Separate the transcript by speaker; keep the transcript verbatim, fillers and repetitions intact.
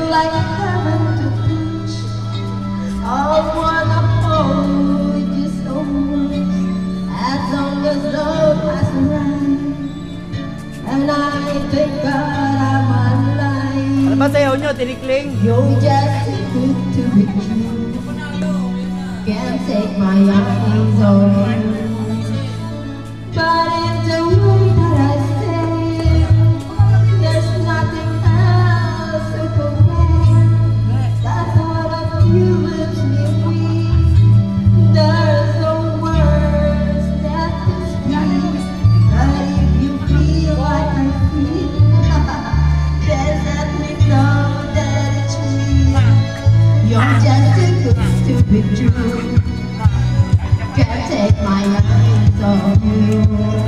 Speaker 1: like heaven to touch. I wanna hold you so much, as long as love has right. And I thank God I'm alive.
Speaker 2: Ano ba sayaw nyo, tinikling?
Speaker 1: You're just too good to be true. Can't take my eyes off you. But in the way that I say, there's nothing else to compare. That's what a few lips me weak. There's no words that can speak. But if you feel like I feel, then let me know that it's real. You're just too good to be true. Can't take my eyes off you.